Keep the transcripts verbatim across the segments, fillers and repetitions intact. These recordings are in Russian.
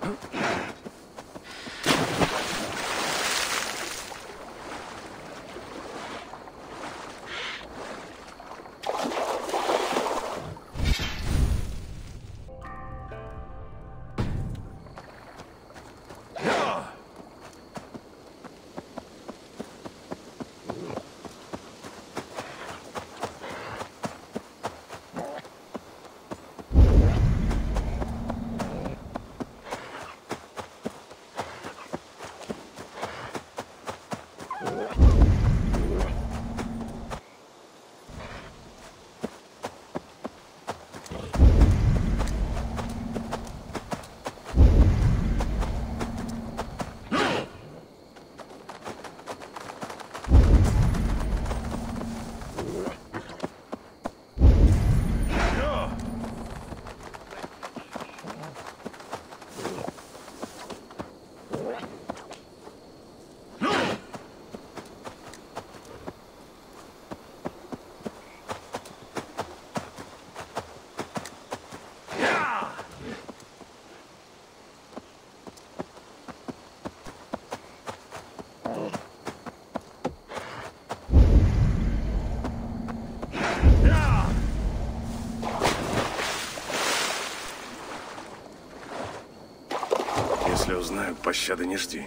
Если узнаю, пощады не жди.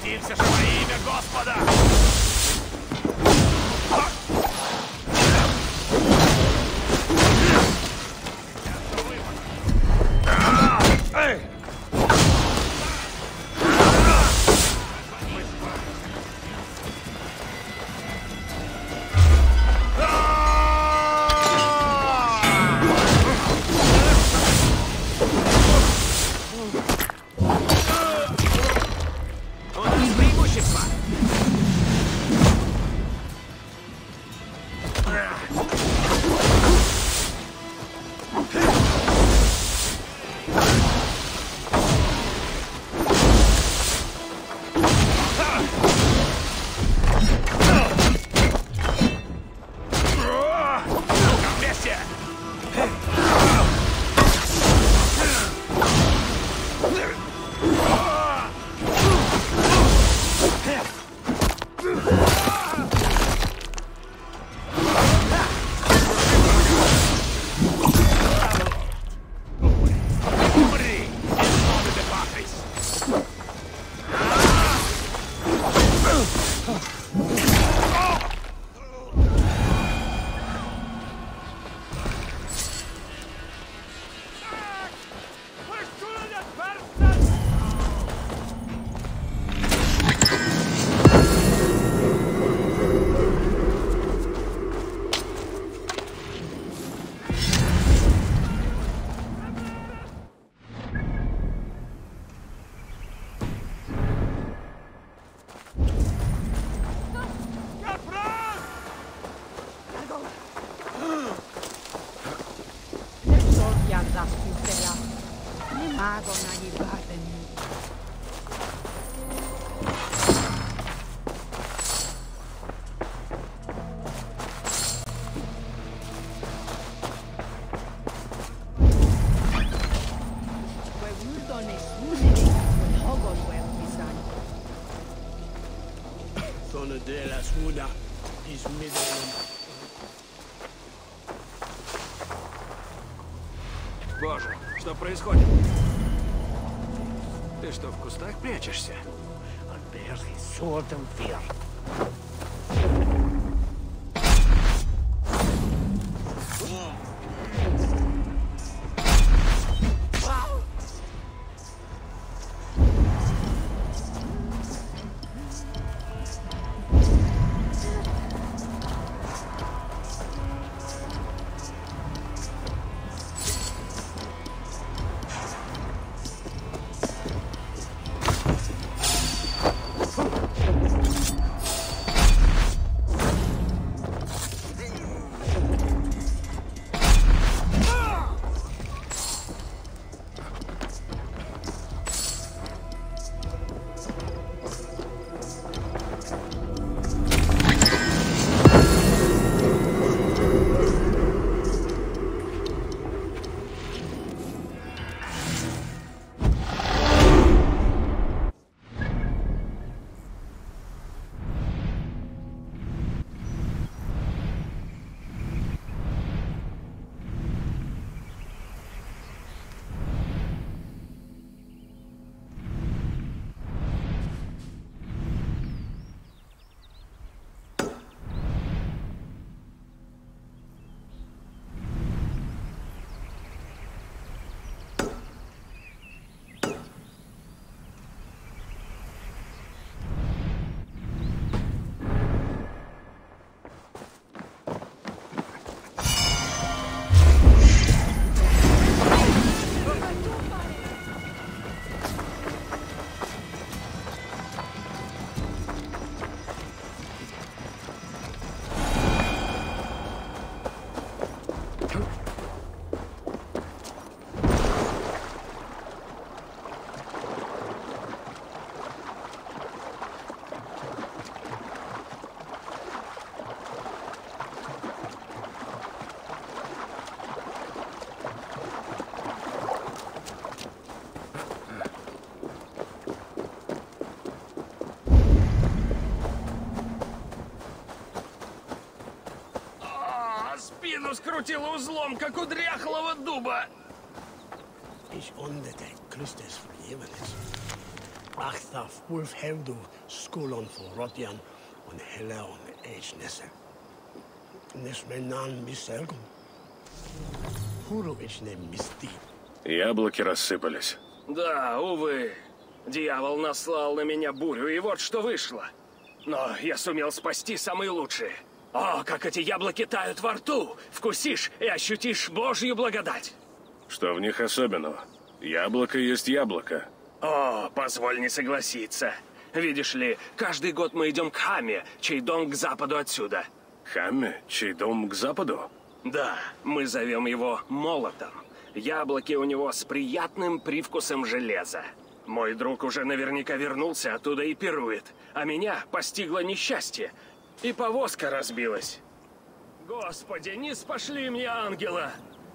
Сразимся же во имя Господа! Боже, что происходит? Ты что, в кустах прячешься? Спину скрутило узлом, как у дряхлого дуба. Achtaf Wolf Heldu, Skulon for Rodian, on Heleon Age Nesse. Nesmenan Miselgum. Хурович не мисти. Яблоки рассыпались. Да, увы. Дьявол наслал на меня бурю, и вот что вышло. Но я сумел спасти самые лучшие. О, как эти яблоки тают во рту! Вкусишь и ощутишь Божью благодать. Что в них особенного? Яблоко есть яблоко. О, позволь не согласиться. Видишь ли, каждый год мы идем к Хаме, чей дом к западу отсюда. Хамме, чей дом к западу? Да, мы зовем его Молотом. Яблоки у него с приятным привкусом железа. Мой друг уже наверняка вернулся оттуда и пирует, а меня постигло несчастье, и повозка разбилась. Господи, не спошли мне ангела!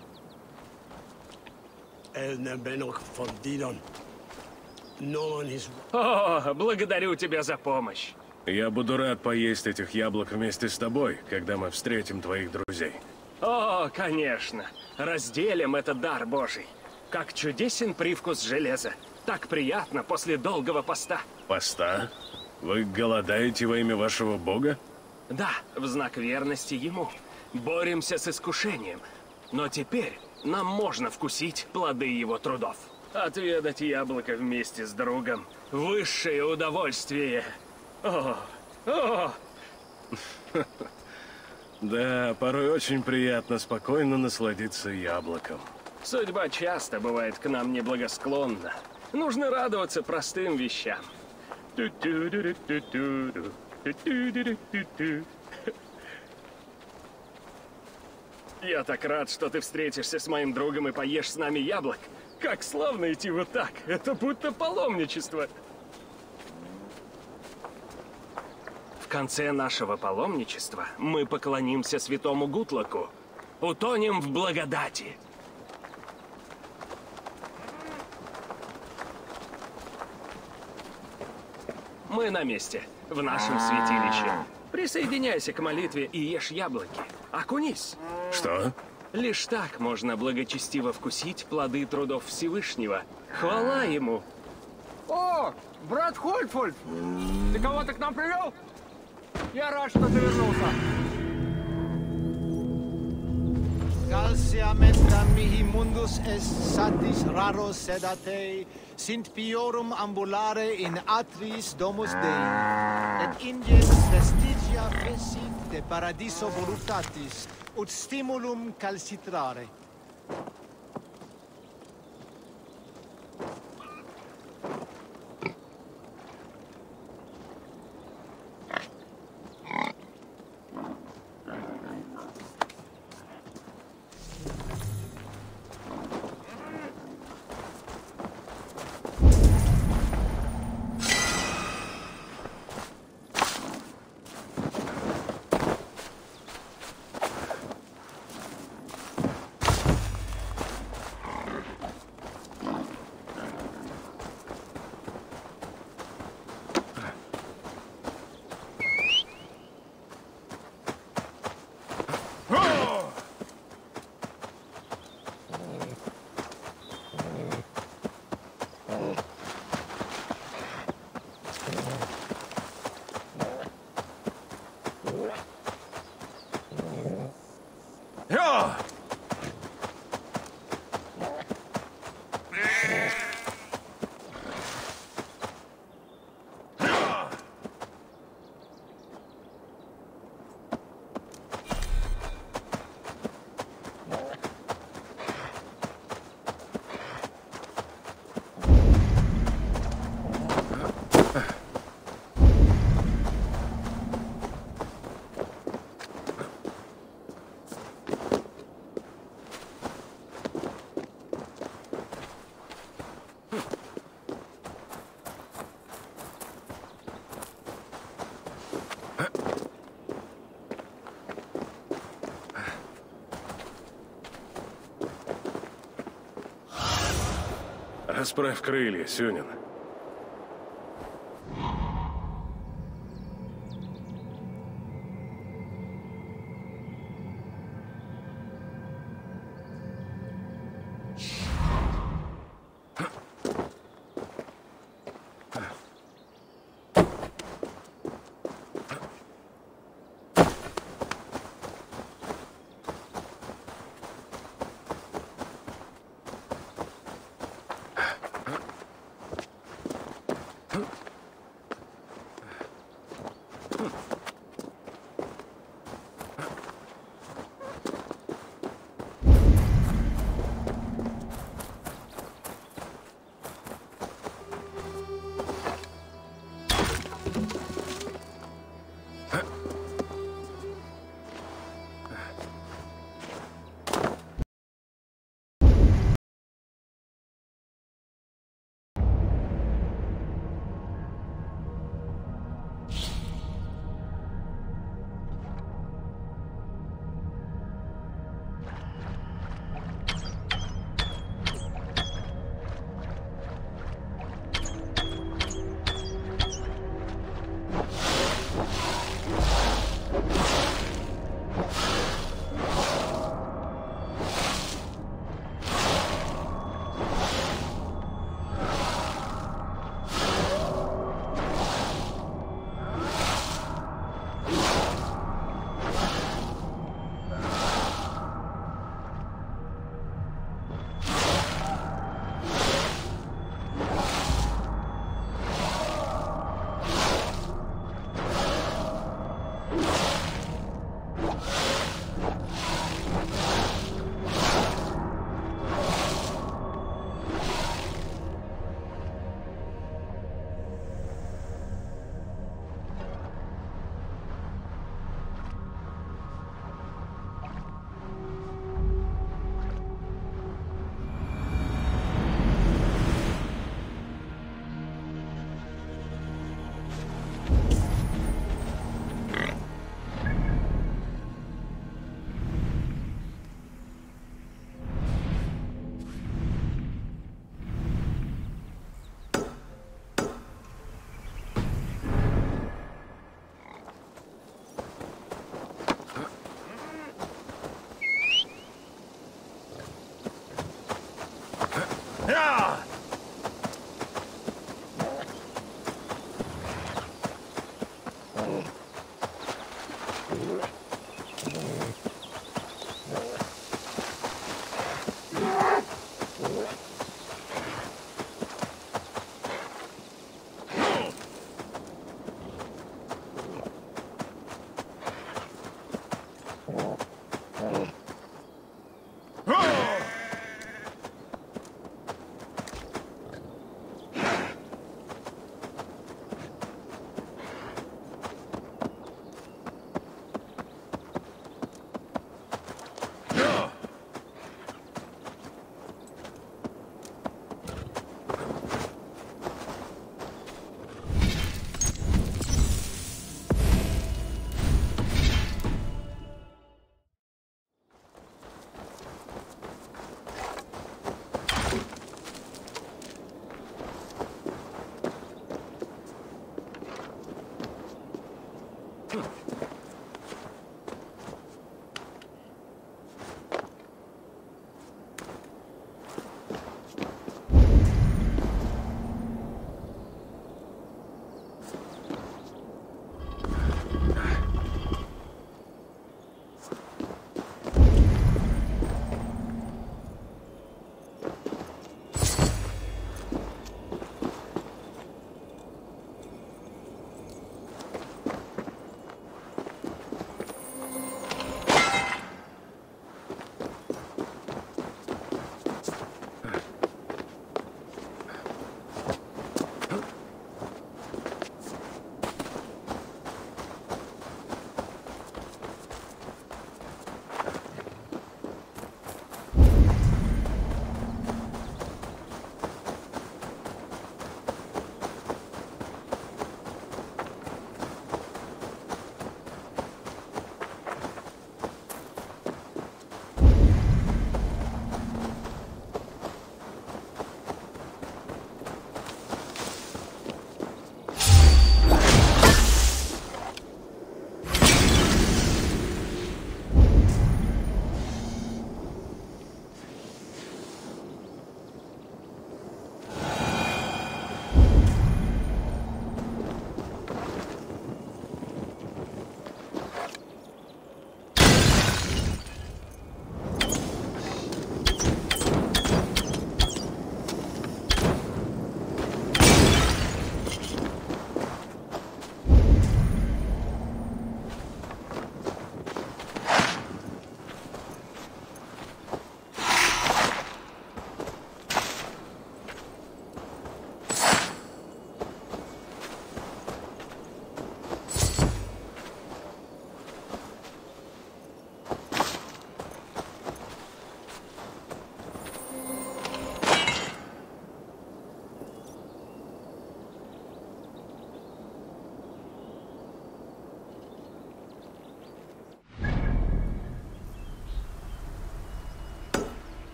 Элне Бенок фон Дидон. Но он из... О, благодарю тебя за помощь. Я буду рад поесть этих яблок вместе с тобой, когда мы встретим твоих друзей. О, конечно. Разделим этот дар Божий. Как чудесен привкус железа. Так приятно после долгого поста. Поста? Вы голодаете во имя вашего бога? Да, в знак верности ему. Боремся с искушением. Но теперь нам можно вкусить плоды его трудов. Отведать яблоко вместе с другом. Высшее удовольствие. О, о! Да, порой очень приятно спокойно насладиться яблоком. Судьба часто бывает к нам неблагосклонна. Нужно радоваться простым вещам. Ту-ту-ду-ду-ту-ту. Ту-ту-ду-ду-ту-ту. Я так рад, что ты встретишься с моим другом и поешь с нами яблок. Как славно идти вот так. Это будто паломничество. В конце нашего паломничества мы поклонимся святому Гутлоку. Утонем в благодати. Мы на месте, в нашем святилище. Присоединяйся к молитве и ешь яблоки. Окунись. Что? Лишь так можно благочестиво вкусить плоды трудов Всевышнего. Хвала ему. О, брат Хольфольф! Ты кого-то к нам привел? Я рад, что ты вернулся. Calcia metra mihi mundus est satis raros sedate, sint piorum ambulare in atris domus Dei, et ingens vestigia fecit de paradiso voluptatis, ut stimulum calcitrare. Расправь крылья, Сюнин.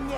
мне!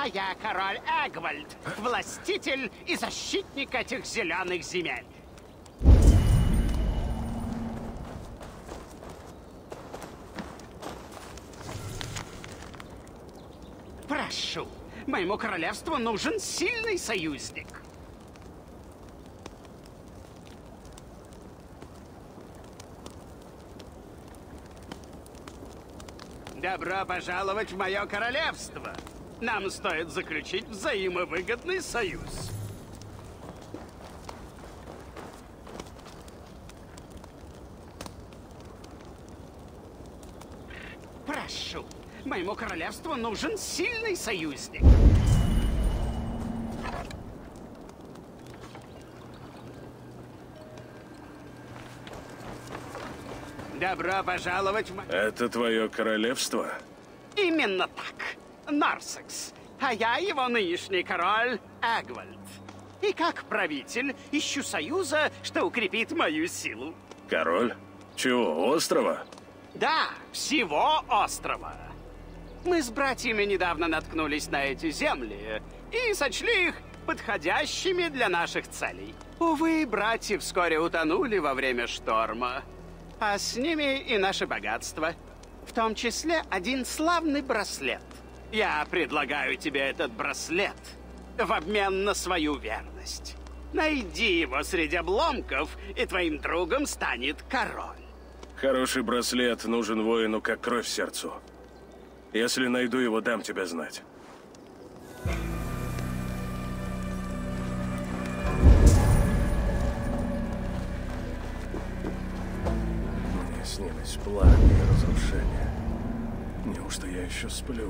А я король Эгвальд, властитель и защитник этих зеленых земель. Прошу, моему королевству нужен сильный союзник. Добро пожаловать в мое королевство. Нам стоит заключить взаимовыгодный союз. Прошу, моему королевству нужен сильный союзник. Добро пожаловать в... Это твое королевство? Именно так. Нарсекс. А я его нынешний король Эгвальд. И как правитель ищу союза, что укрепит мою силу. Король? Чего, острова? Да, всего острова. Мы с братьями недавно наткнулись на эти земли и сочли их подходящими для наших целей. Увы, братья вскоре утонули во время шторма. А с ними и наше богатство. В том числе один славный браслет. Я предлагаю тебе этот браслет в обмен на свою верность. Найди его среди обломков, и твоим другом станет король. Хороший браслет нужен воину, как кровь сердцу. Если найду его, дам тебе знать. Мне снились пламя и разрушения. Неужто я еще сплю?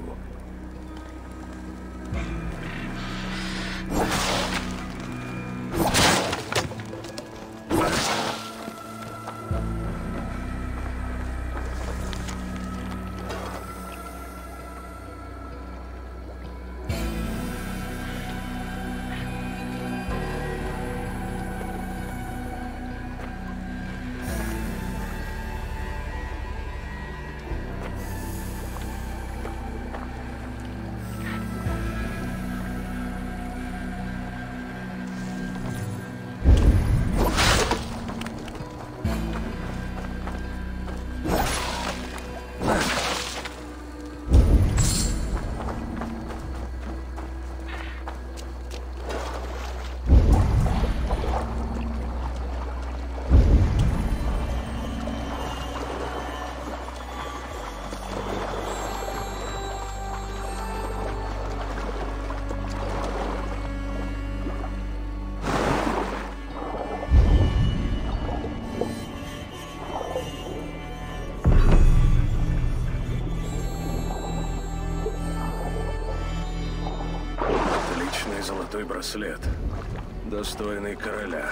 Золотой браслет, достойный короля.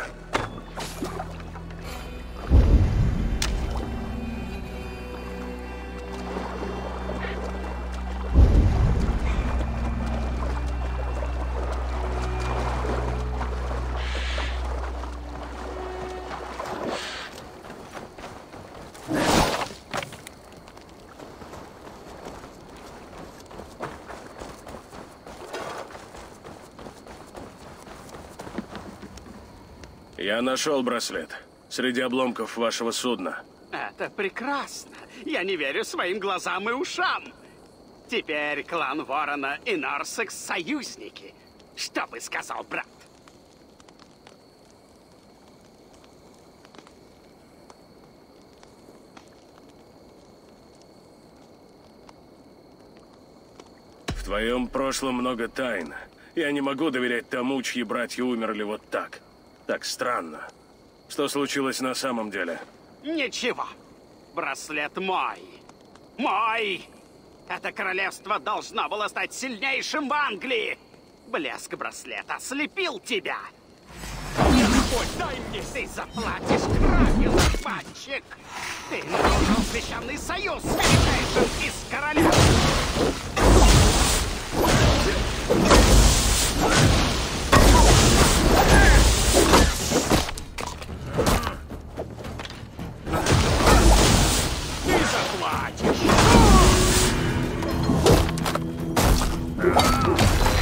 Я нашел браслет среди обломков вашего судна. Это прекрасно. Я не верю своим глазам и ушам. Теперь клан Ворона и Нарсекс союзники. Что бы сказал брат? В твоем прошлом много тайн. Я не могу доверять тому, чьи братья умерли вот так. Так странно. Что случилось на самом деле? Ничего. Браслет мой. Мой! Это королевство должно было стать сильнейшим в Англии. Блеск браслета ослепил тебя. Ой, дай мне! Ты заплатишь кровью, мальчик! Ты нарушил священный союз с величайшим из королевств! Ты заплатишь!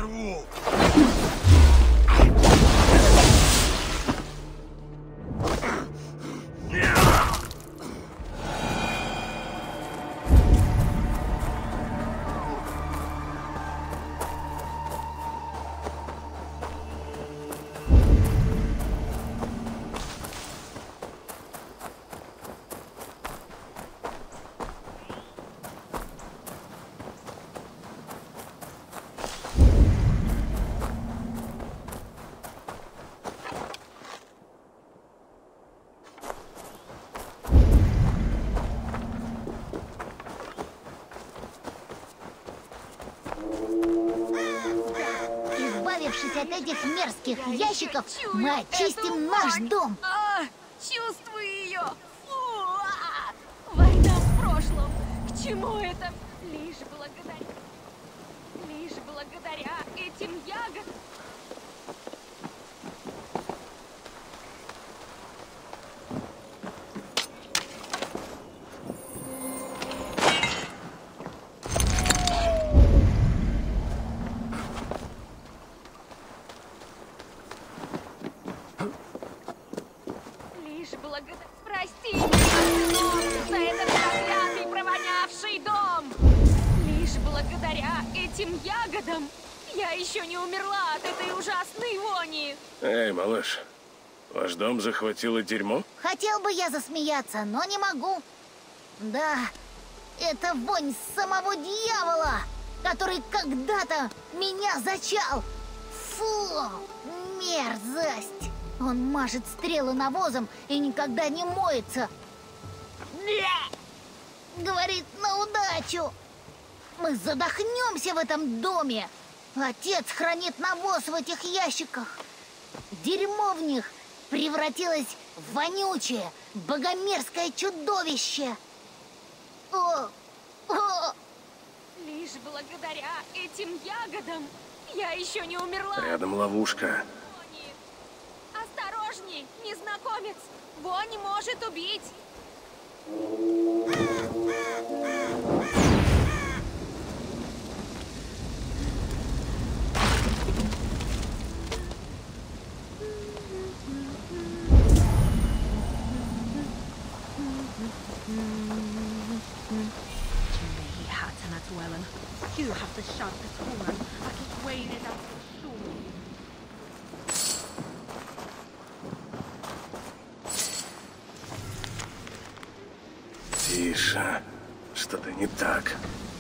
взорву! Избавившись от этих мерзких ящиков, мы очистим наш дом. А, чувствую ее. Фу, а, война в прошлом. К чему это? Лишь благодаря... Лишь благодаря этим ягодам. Прости меня за этот проклятый провонявший дом! Лишь благодаря этим ягодам я еще не умерла от этой ужасной вони. Эй, малыш, ваш дом захватило дерьмо? Хотел бы я засмеяться, но не могу. Да, это вонь самого дьявола, который когда-то меня зачал. Фу, мерзость. Он мажет стрелы навозом и никогда не моется. Говорит, на удачу. Мы задохнемся в этом доме. Отец хранит навоз в этих ящиках. Дерьмо в них превратилось в вонючее, богомерзкое чудовище. О, о. Лишь благодаря этим ягодам я еще не умерла. Рядом ловушка. Осторожней, незнакомец! Вонь может убить! You have the sharpest horn. I can weigh it out the sword. Тише. Что-то не так.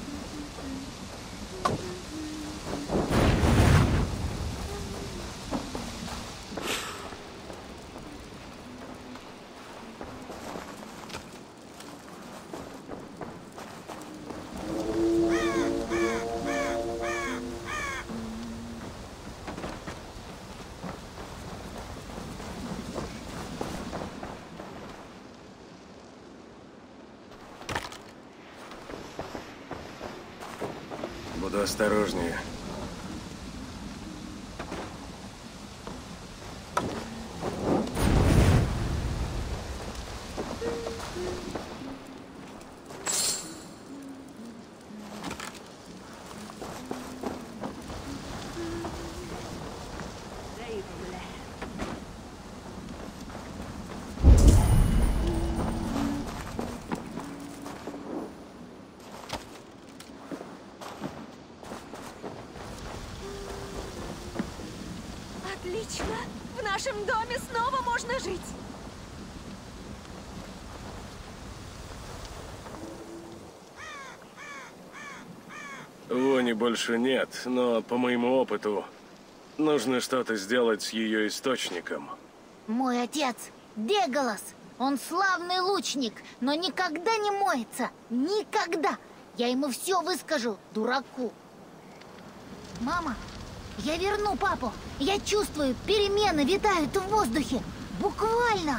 Буду осторожнее. Отлично! В нашем доме снова можно жить! Вони больше нет, но по моему опыту нужно что-то сделать с ее источником. Мой отец Деголас. Он славный лучник, но никогда не моется. Никогда! Я ему все выскажу, дураку. Мама, я верну папу. Я чувствую, перемены витают в воздухе. Буквально.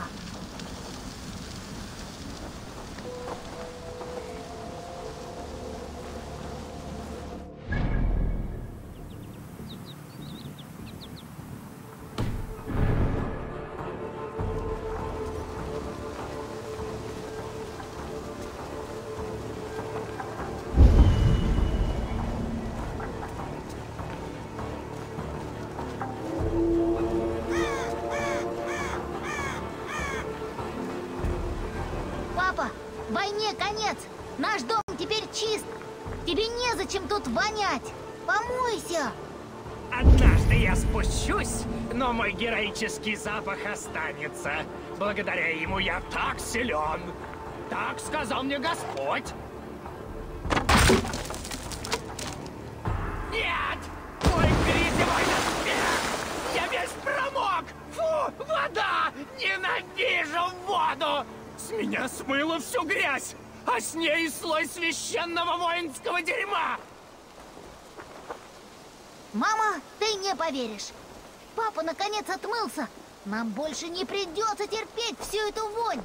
Наш дом теперь чист. Тебе незачем тут вонять. Помойся. Однажды я спущусь, но мой героический запах останется. Благодаря ему я так силен. Так сказал мне Господь. Нет! Мой грязевой доспех! Я весь промок! Фу, вода! Ненавижу воду! С меня смыло всю грязь, а с ней и слой священного воинского дерьма! Мама, ты не поверишь. Папа наконец отмылся. Нам больше не придется терпеть всю эту вонь.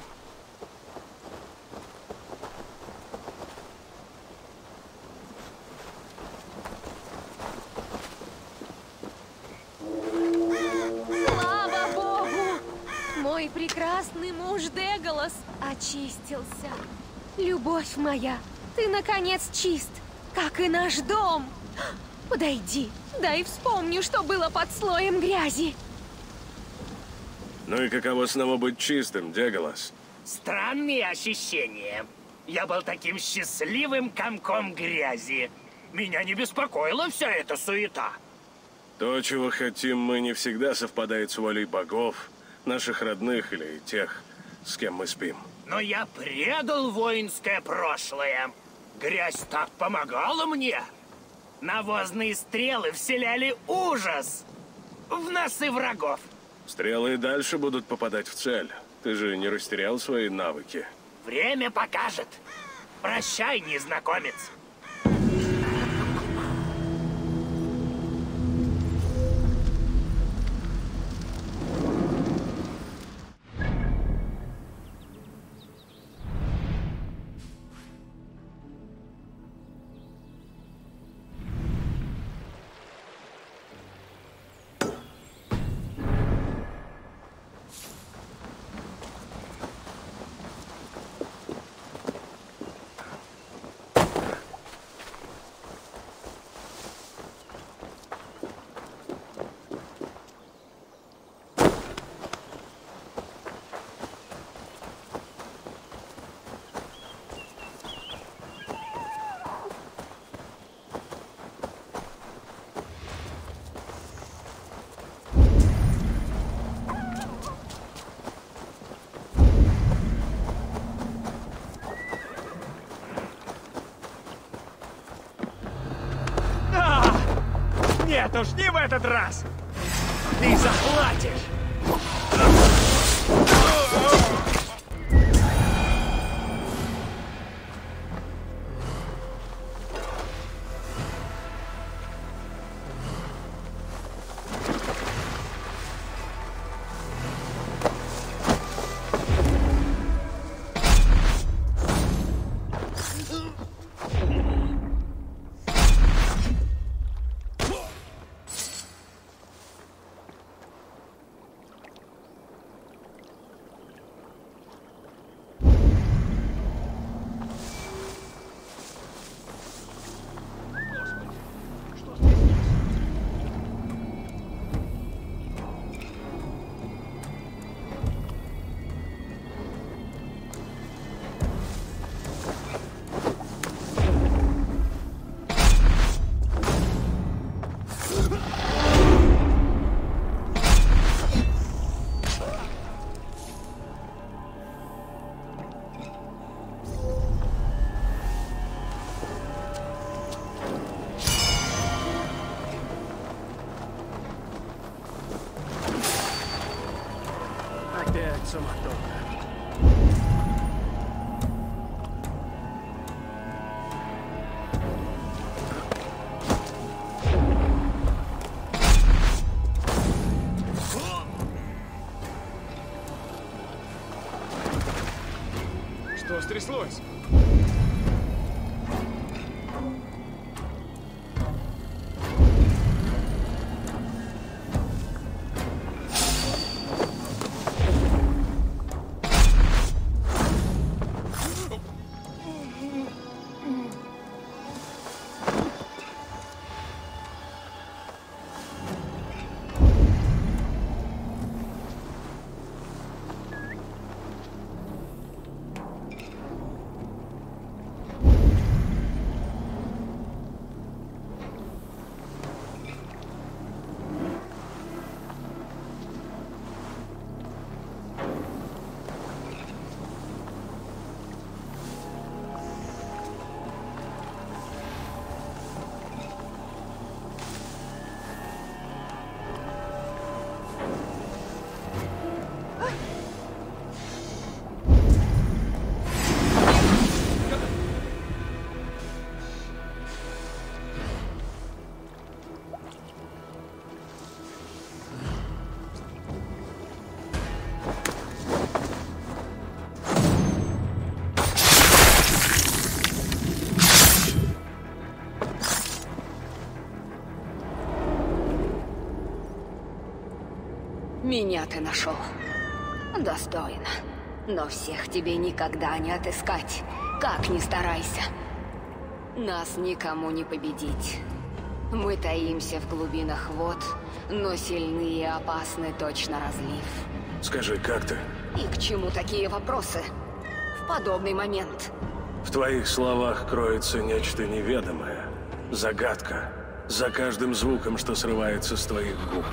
Слава Богу! Мой прекрасный муж Деголос очистился. Любовь моя, ты наконец чист, как и наш дом. Подойди, дай вспомню, что было под слоем грязи. Ну и каково снова быть чистым, Деголос? Странные ощущения. Я был таким счастливым комком грязи. Меня не беспокоила вся эта суета. То, чего хотим мы, не всегда совпадает с волей богов, наших родных или тех, с кем мы спим. Но я предал воинское прошлое. Грязь так помогала мне. Навозные стрелы вселяли ужас в носы врагов. Стрелы и дальше будут попадать в цель. Ты же не растерял свои навыки. Время покажет. Прощай, незнакомец. Нет уж, не в этот раз! Ты заплатишь! Опять суматоха. Что стряслось? Меня ты нашел. Достойно. Но всех тебе никогда не отыскать, как ни старайся. Нас никому не победить. Мы таимся в глубинах вод, но сильны и опасны точно разлив. Скажи, как ты? И к чему такие вопросы в подобный момент? В твоих словах кроется нечто неведомое. Загадка. За каждым звуком, что срывается с твоих губ.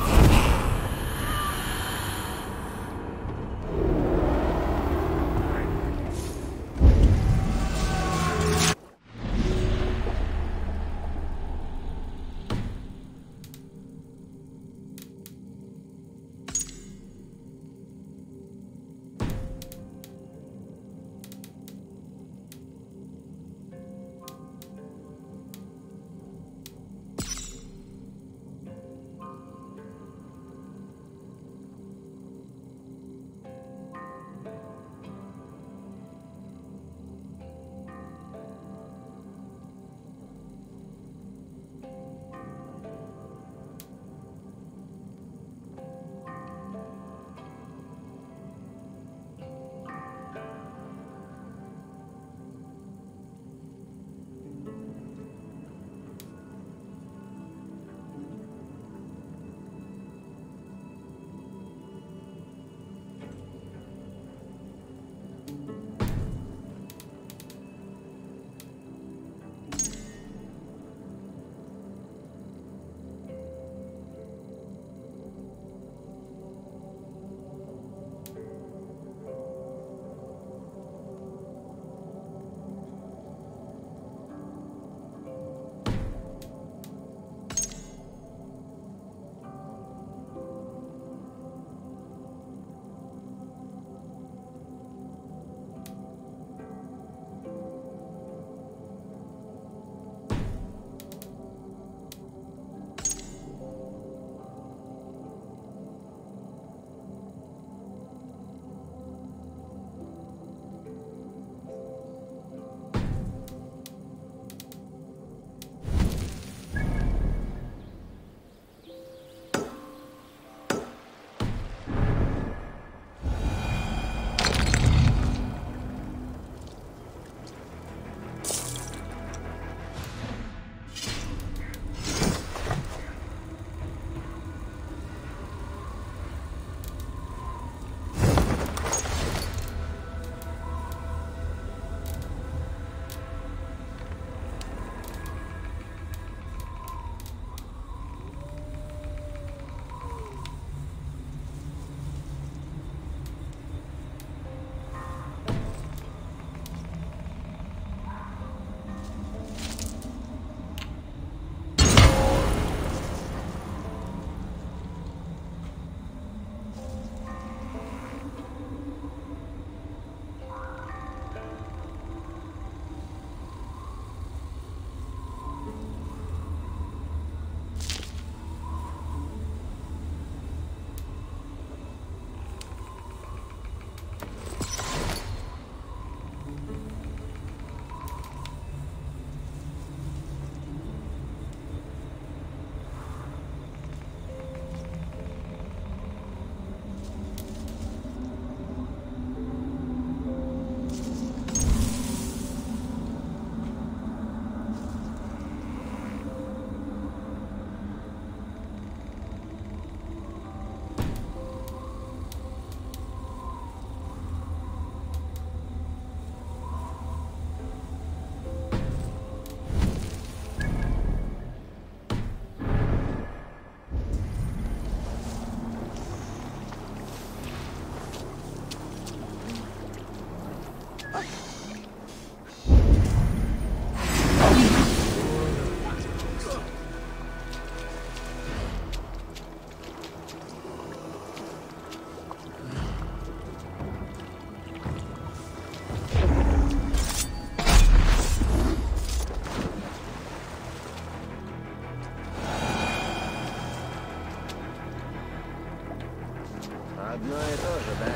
Одно и то же, да?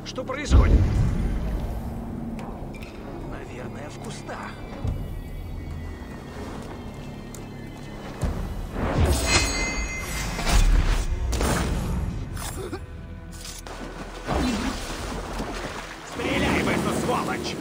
Что происходит? Наверное, в кустах. Стреляй в эту сволочь!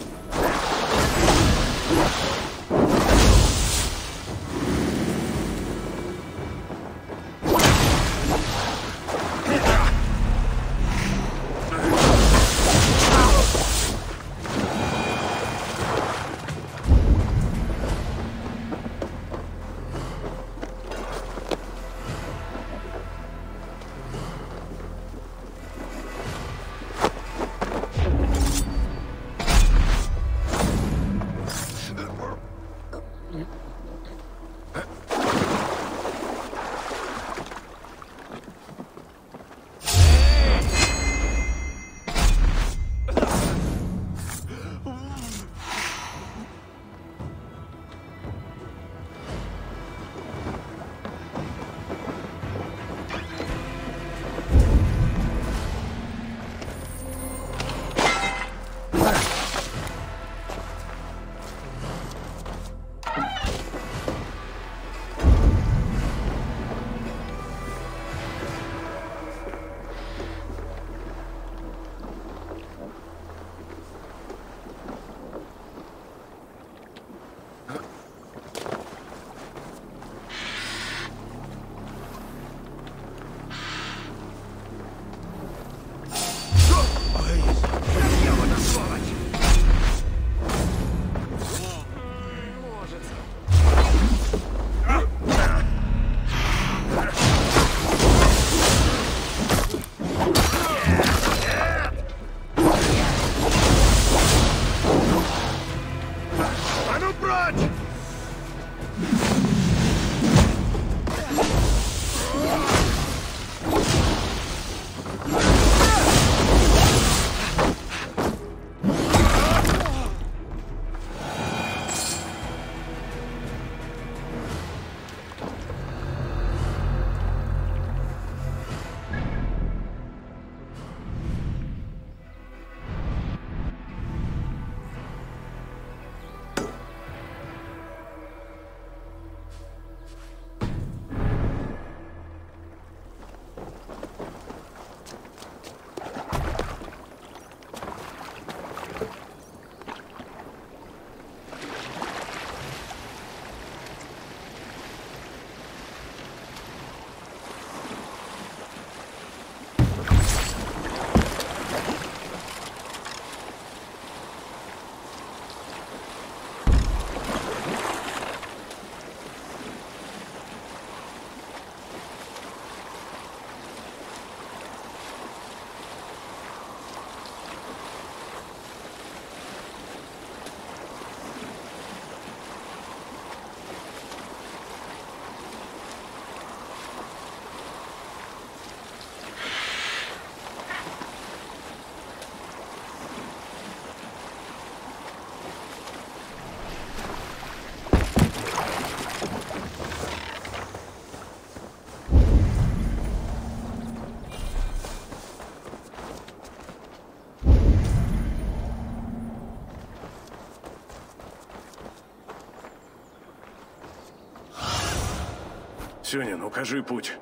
Сюнин, укажи путь.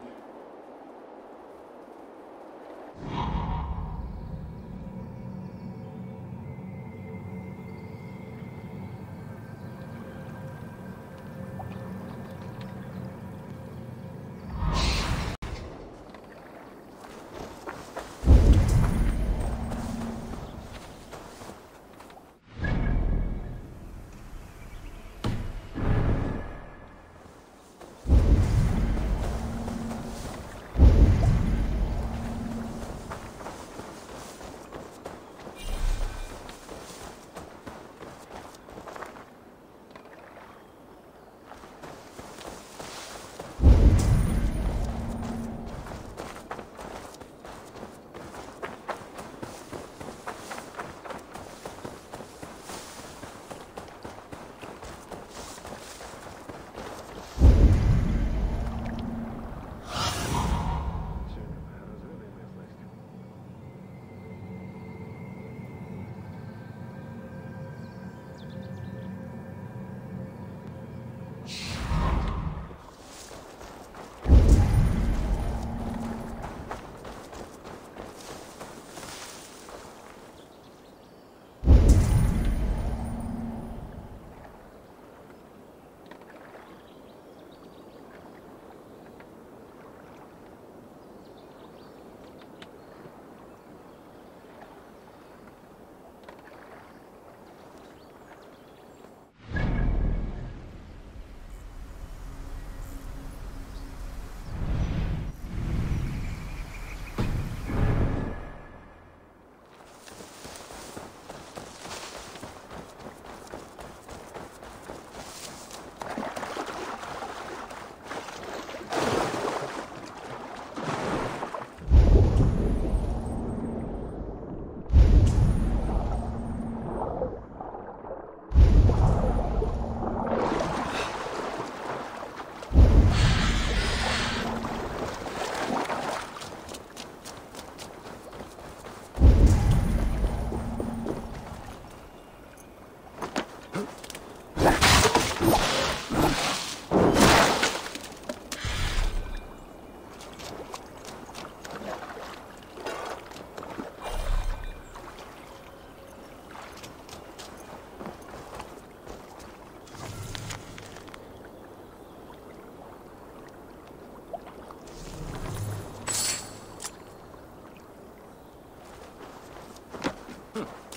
Хм.